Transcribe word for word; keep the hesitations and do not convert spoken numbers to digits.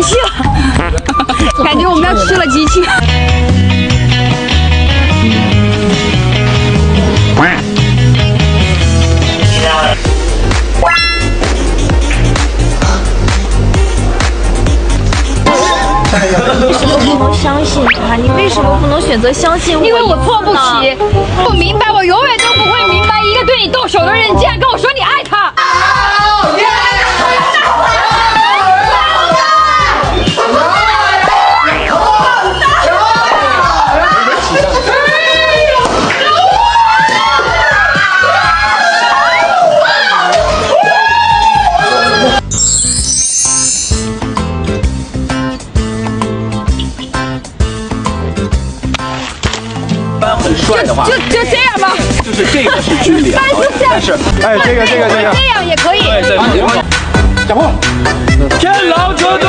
器了，感觉我们要吃了机器。 为什么不能相信他？你为什么不能选择相信我？ 因为我错不起，不明白，我永远都不会明白一个对你动手的人，你竟然跟我说你爱他。 很帅的话， 就就这样吧。 就是这个是距离，但是哎，这个这个这个， 这样也可以。 对对，讲话。天狼车队。